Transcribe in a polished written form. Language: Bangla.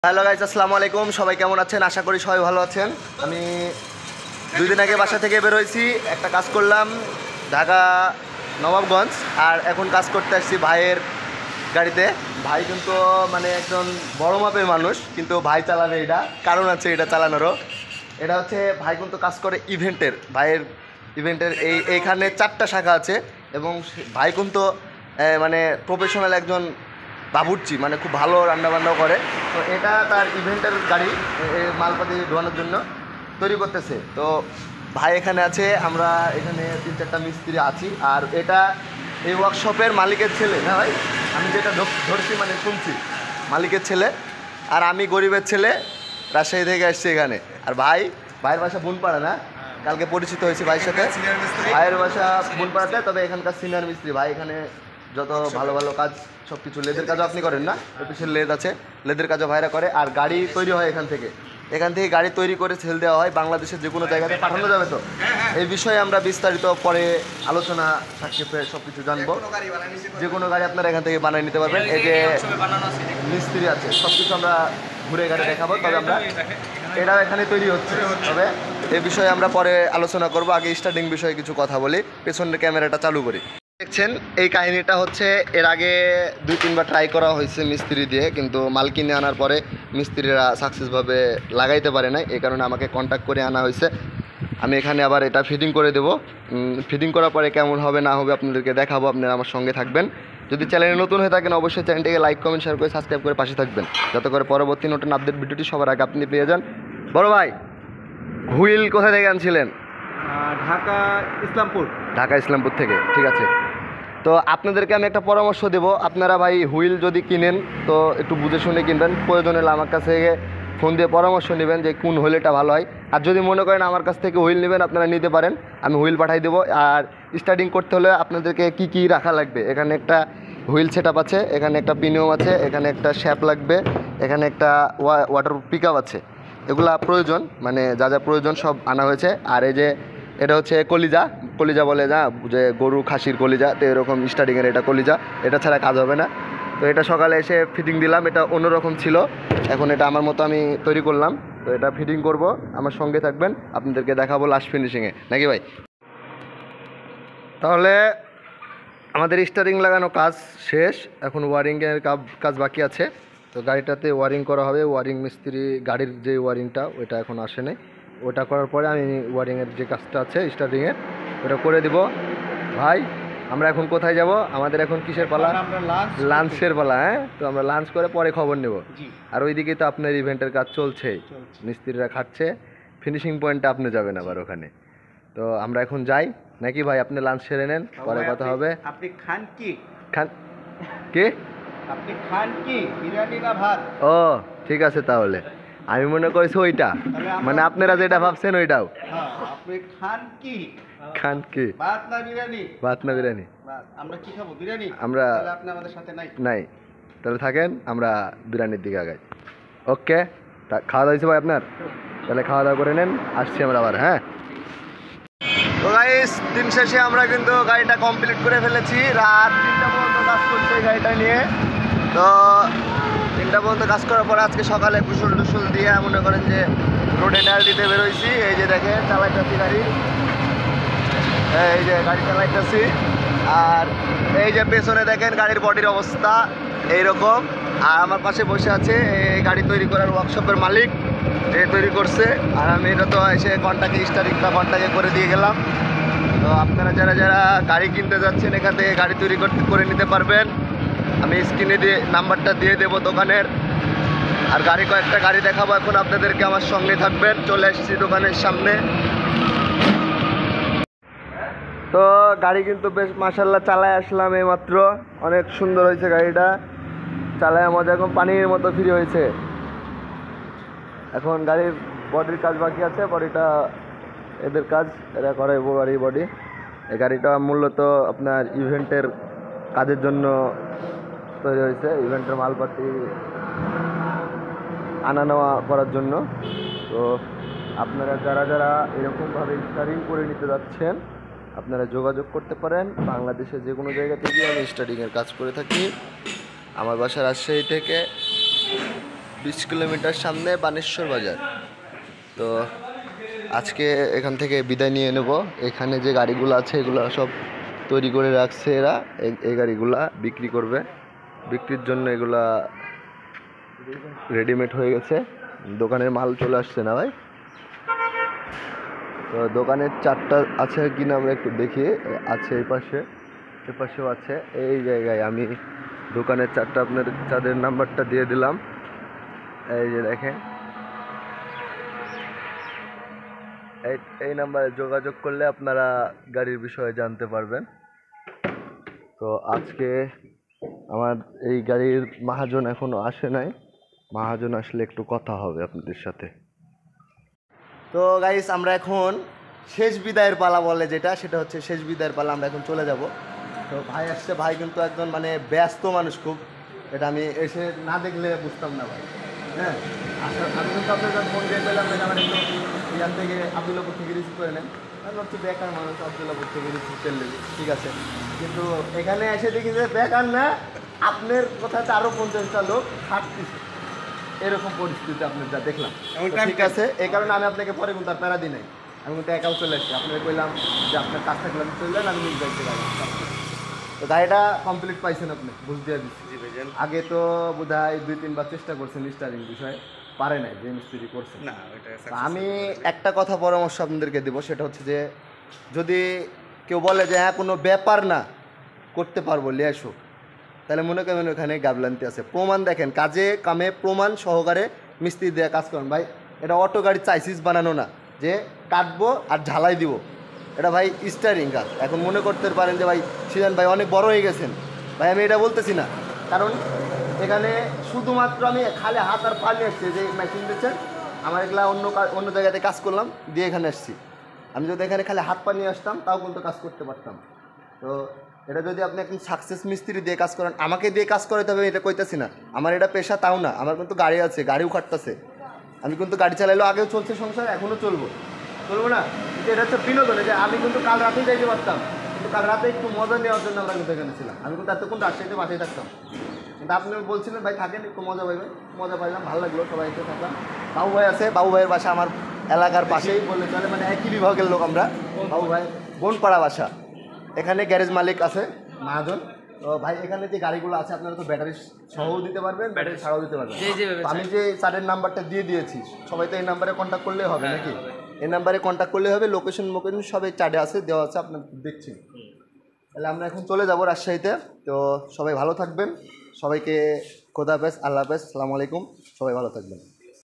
হ্যালো গাইস, আসসালামু আলাইকুম। সবাই কেমন আছেন? আশা করি সবাই ভালো আছেন। আমি 2 দিন আগে বাসা থেকে বের হয়েছি, একটা কাজ করলাম ঢাকা নবাবগঞ্জ, আর এখন কাজ করতে আসছি ভাইয়ের গাড়িতে। ভাই কিন্তু মানে একজন বড় মাপের মানুষ, কিন্তু ভাই চালাবে, এটা কারণ আছে এটা চালানোরও। এটা হচ্ছে ভাই কিন্তু কাজ করে ইভেন্টের, ভাইয়ের ইভেন্টের এইখানে 4টা শাখা আছে, এবং ভাই কিন্তু মানে প্রফেশনাল একজন বাবুর্চি, মানে খুব ভালো রান্নাবান্নাও করে। তো এটা তার ইভেন্টের গাড়ি, মালপাতি ঢোয়ানোর জন্য তৈরি করতেছে। তো ভাই এখানে আছে, আমরা এখানে 3-4টা মিস্ত্রি আছি। আর এটা এই ওয়ার্কশপের মালিকের ছেলে, না ভাই? আমি যেটা ধরছি মানে শুনছি, মালিকের ছেলে। আর আমি গরিবের ছেলে, রাজশাহী থেকে আসছি এখানে। আর ভাইয়ের বাসা বুনপাড়া, না? কালকে পরিচিত হয়েছে ভাইয়ের সাথে। ভাইয়ের বাসা বুনপাড়াতে, তবে এখানকার সিনিয়র মিস্ত্রি। ভাই এখানে যত ভালো ভালো কাজ, সব কিছু, লেদের কাজও আপনি করেন, না? অফিসের লেদ আছে, লেদের কাজও ভাইরা করে। আর গাড়ি তৈরি হয় এখান থেকে গাড়ি তৈরি করে সেল দেওয়া হয়, বাংলাদেশের যে কোনো জায়গাতে পাঠানো যাবে। তো এই বিষয়ে আমরা বিস্তারিত পরে আলোচনা সাক্ষেপে সব কিছু জানবো। যে কোনো গাড়ি আপনারা এখান থেকে বানিয়ে নিতে পারবেন। এই যে মিস্ত্রি আছে, সব কিছু আমরা ঘুরে গাড়ি দেখাবো। তবে আমরা এটাও এখানে তৈরি হচ্ছে, তবে এই বিষয়ে আমরা পরে আলোচনা করব। আগে স্টার্টিং বিষয়ে কিছু কথা বলি, পেছনের ক্যামেরাটা চালু করি। দেখছেন, এই কাহিনীটা হচ্ছে এর আগে 2-3বার ট্রাই করা হয়েছে মিস্ত্রি দিয়ে, কিন্তু মাল কিনে আনার পরে মিস্ত্রিরা সাকসেসভাবে লাগাইতে পারে না। এই কারণে আমাকে কন্ট্যাক্ট করে আনা হয়েছে। আমি এখানে আবার এটা ফিটিং করে দেবো। ফিটিং করার পরে কেমন হবে না হবে আপনাদেরকে দেখাবো, আপনারা আমার সঙ্গে থাকবেন। যদি চ্যানেলে নতুন হয়ে থাকেন, অবশ্যই চ্যানেলটিকে লাইক, কমেন্ট, শেয়ার করে সাবস্ক্রাইব করে পাশে থাকবেন, যাতে করে পরবর্তী নতুন আপডেট ভিডিওটি সবার আগে আপনি পেয়ে যান। বড় ভাই, হুইল কোথা থেকে আনছিলেন? ঢাকা ইসলামপুর থেকে। ঠিক আছে, তো আপনাদেরকে আমি একটা পরামর্শ দেব। আপনারা ভাই হুইল যদি কিনেন, তো একটু বুঝে শুনে কিনবেন। প্রয়োজন হলে আমার কাছে ফোন দিয়ে পরামর্শ নেবেন যে কোন হুইলটা ভালো হয়। আর যদি মনে করেন আমার কাছ থেকে হুইল নেবেন, আপনারা নিতে পারেন, আমি হুইল পাঠিয়ে দেবো। আর স্টার্টিং করতে হলে আপনাদেরকে কি কি রাখা লাগবে, এখানে একটা হুইল সেট আপ আছে, এখানে একটা পিনিয়ম আছে, এখানে একটা শ্যাপ লাগবে, এখানে একটা ওয়াটার পিক আপ আছে। এগুলা প্রয়োজন, মানে যা যা প্রয়োজন সব আনা হয়েছে। আর এই যে এটা হচ্ছে কলিজা বলে, যা যে গরু খাসির কলিজা, তো এরকম স্টার্টিংয়ের এটা কলিজা, এটা ছাড়া কাজ হবে না। তো এটা সকালে এসে ফিটিং দিলাম, এটা অন্যরকম ছিল, এখন এটা আমার মতো আমি তৈরি করলাম। তো এটা ফিটিং করব, আমার সঙ্গে থাকবেন, আপনাদেরকে দেখাবো লাস্ট ফিনিশিংয়ে, নাকি ভাই? তাহলে আমাদের স্টারিং লাগানো কাজ শেষ, এখন ওয়ারিংয়ের কাজ বাকি আছে। তো গাড়িটাতে ওয়ারিং করা হবে। ওয়ারিং মিস্ত্রি গাড়ির যে ওয়ারিংটা, ওইটা এখন আসে নাই। ওটা করার পরে আমি ওয়ারিংয়ের যে কাজটা আছে স্টার্টিংয়ের, ওটা করে দিব। ভাই, আমরা এখন কোথায় যাব? আমাদের এখন কিসের পালা? লাঞ্চের পালা। হ্যাঁ, তো আমরা লাঞ্চ করে পরে খবর নেব। আর ওইদিকে তো আপনার ইভেন্টের কাজ চলছেই, মিস্ত্রিরা খাচ্ছে, ফিনিশিং পয়েন্টে আপনি যাবেন আবার ওখানে। তো আমরা এখন যাই, নাকি ভাই? আপনি লাঞ্চ সেরে নেন, পরে কথা হবে। আপনি খান কি? কে? আপনি খান কি, বিরিয়ানি না ভাত? ও ঠিক আছে, তাহলে আমি মনে করছি ওইটা, মানে আপনারা যেটা ভাবছেন ওইটাও। আপনি খান কি? খান কি? ভাত না বিরিয়ানি? ভাত না বিরিয়ানি? আমরা কি খাবো? বিরিয়ানি। আমরা আপনি আমাদের সাথে নাই, তাহলে থাকেন, আমরা বিরিয়ানির দিকে আগাই। ওকে, খাওয়া দাওয়া হয়েছে ভাই আপনার? তাহলে খাওয়া দাওয়া করে নেন, আসছি আমরা আবার। হ্যাঁ, তো গাইস, দিন শেষে আমরা কিন্তু গাড়িটা কমপ্লিট করে ফেলেছি। রাত 3টা পর্যন্ত কাজ করছে এই গাড়িটা নিয়ে। তো 3টা পর্যন্ত কাজ করার পরে আজকে সকালে কুশল টুসুল দিয়ে মনে করেন যে রোডে টায়ার দিতে বেরোইছি। এই যে দেখেন, চালাইতেছি গাড়ি, এই যে গাড়ি চালাইতেছি। আর এই যে পেছনে দেখেন গাড়ির বডির অবস্থা এইরকম। আর আমার পাশে বসে আছে এই গাড়ি তৈরি করার ওয়ার্কশপের মালিক, এ তৈরি করছে। আর আমি এটা তো এসে ঘন্টাকে স্টারিংটা ঘন্টাকে করে দিয়ে গেলাম। তো আপনারা যারা যারা গাড়ি কিনতে যাচ্ছেন, এখান থেকে গাড়ি তৈরি করে নিতে পারবেন। আমি স্ক্রিনে দিয়ে নাম্বারটা দিয়ে দেবো দোকানের। আর কয়েকটা গাড়ি দেখাবো এখন আপনাদেরকে, আমার সঙ্গে থাকবেন। চলে এসেছি দোকানের সামনে। তো গাড়ি কিন্তু বেশ মাশাআল্লাহ চালায় আসলাম এইমাত্র, অনেক সুন্দর হয়েছে গাড়িটা, চালায় মজা, এখন পানির মতো ফ্রি হয়েছে। এখন গাড়ির বডির কাজ বাকি আছে, বডিটা এদের কাজ, এরা করে গাড়ির বডি। এই গাড়িটা মূলত আপনার ইভেন্টের কাজের জন্য তৈরি হয়েছে, ইভেন্টের মালপাতি আনা নেওয়া করার জন্য। তো আপনারা যারা যারা এরকমভাবে স্টারিং করে নিতে যাচ্ছেন, আপনারা যোগাযোগ করতে পারেন। বাংলাদেশের যে কোনো জায়গা থেকে আমি স্টারিংয়ের কাজ করে থাকি। আমার বাসা রাজশাহী থেকে 20 কিলোমিটার সামনে বানেশ্বর বাজার। তো আজকে এখান থেকে বিদায় নিয়ে নেব। এখানে যে গাড়িগুলো আছে এগুলো সব তৈরি করে রাখছে এরা, এই গাড়িগুলা বিক্রি করবে। বিক্রির জন্য এগুলা রেডিমেড হয়ে গেছে, দোকানের মাল চলে আসছে না ভাই। তো দোকানের চারটা আছে কিনা আমরা একটু দেখি। আছে এই পাশে, এ পাশেও আছে। এই জায়গায় আমি দোকানের চারটা আপনার চাঁদের নাম্বারটা দিয়ে দিলাম। এই যে দেখেন, এই নাম্বারে যোগাযোগ করলে আপনারা গাড়ির বিষয়ে জানতে পারবেন। তো আজকে আমার এই গাড়ির মহাজন এখনো আসে নাই, মহাজন আসলে একটু কথা হবে আপনাদের সাথে। তো গাইস, আমরা এখন শেষ বিদায়ের পালা বলে যেটা, সেটা হচ্ছে শেষ বিদায়ের পালা। আমরা এখন চলে যাব। তো ভাই আসছে, ভাই কিন্তু একজন মানে ব্যস্ত মানুষ খুব, এটা আমি এসে না দেখলে বুঝতাম না ভাই। হ্যাঁ, আসলে আমি কিন্তু আপনার যখন ফোন দিয়ে পেলাম আমার একটু ইয়ার থেকে আব্দুল্লাপুর থেকে রিসিভ করে নেন। আমি ভাবছি বেকার মানুষ, আব্দুল্লাপুর থেকে রিসিভ করলে ঠিক আছে, কিন্তু এখানে এসে দেখি যে বেকার না, আপনার কথাতে আরও 50টা লোক খাটতেছে, এরকম পরিস্থিতি আপনার যা দেখলাম। তো ঠিক আছে, এই কারণে আমি আপনাকে পরে কিন্তু আর প্যারা দিই নাই, আমি কিন্তু একাও চলে আসছি। আপনাকে কইলাম যে আপনার কাজ থাকলে আমি চলে যান, আমি নিজ দায়িত্বে গাড়ি। তো গাড়িটা কমপ্লিট পাইছেন আপনি, বুঝতে দিচ্ছি। আগে তো বোধ হয় 2-3 বার চেষ্টা করছেন স্টারিং বিষয়ে, পারে নাই, যে মিস্ত্রি করছেন না। আমি একটা কথা পরামর্শ আপনাদেরকে দেবো, সেটা হচ্ছে যে যদি কেউ বলে যে হ্যাঁ কোনো ব্যাপার না, করতে পারবো, লিয়ে আসো, তাহলে মনে করেন ওখানে গাবলান্তি আছে। প্রমাণ দেখেন, কাজে কামে প্রমাণ সহকারে মিস্ত্রি দিয়ে কাজ করেন ভাই। এটা অটো গাড়ি চাইসিস বানানো না যে কাটবো আর ঝালাই দিব, এটা ভাই স্টারিং কাজ। এখন মনে করতে পারেন যে ভাই সিজন ভাই অনেক বড় হয়ে গেছেন, ভাই আমি এটা বলতেছি না, কারণ এখানে শুধুমাত্র আমি খালি হাত আর পা নিয়ে আসছি, যে মেশিন দিচ্ছেন আমার এগুলা অন্য জায়গাতে কাজ করলাম দিয়ে এখানে আসছি। আমি যদি এখানে খালি হাত পা নিয়ে আসতাম তাও কিন্তু কাজ করতে পারতাম। তো এটা যদি আপনি এখন সাকসেস মিস্ত্রি দিয়ে কাজ করেন, আমাকে দিয়ে কাজ করাতে হবে এটা কইতাছি না, আমার এটা পেশা তাও না, আমার কিন্তু গাড়ি আছে, গাড়িও খাটতেছে, আমি কিন্তু গাড়ি চালাইলেও আগেও চলছে সংসার, এখনও চলবো না। কিন্তু এটা হচ্ছে বিনোদন, যে আমি কিন্তু কাল রাতেই যাইতে পারতাম, কিন্তু কাল রাতে একটু মজা নেওয়ার জন্য আমরা কিন্তু এখানে ছিলাম। আমি কিন্তু এতক্ষণ রাজশাহীতে বাসায় থাকতাম, কিন্তু আপনি বলছিলেন ভাই থাকেন একটু মজা পাইবেন, মজা পাইলাম, ভালো লাগলো, সবাই একটু থাকলাম। বাবু ভাই আছে, বাবু ভাইয়ের বাসা আমার এলাকার পাশেই বললে চলে, মানে একই বিভাগের লোক আমরা। বাবু ভাই বনপাড়া বাসা, এখানে গ্যারেজ মালিক আছে মহাজন। তো ভাই এখানে যে গাড়িগুলো আছে আপনারা তো ব্যাটারি সহও দিতে পারবেন, ব্যাটারি ছাড়াও দিতে পারবেন। আমি যে স্যারের নাম্বারটা দিয়ে দিয়েছি, সবাই তো এই নাম্বারে কন্ট্যাক্ট করলে হবে নাকি? এই নাম্বারে কন্ট্যাক্ট করলে হবে, লোকেশন সবাই চার্টে আছে, দেওয়া আছে, আপনার দেখছি। তাহলে আমরা এখন চলে যাব রাজশাহীতে। তো সবাই ভালো থাকবেন, সবাইকে খোদা হাফেজ, আল্লাহ হাফেজ, আসসালামু আলাইকুম, সবাই ভালো থাকবেন।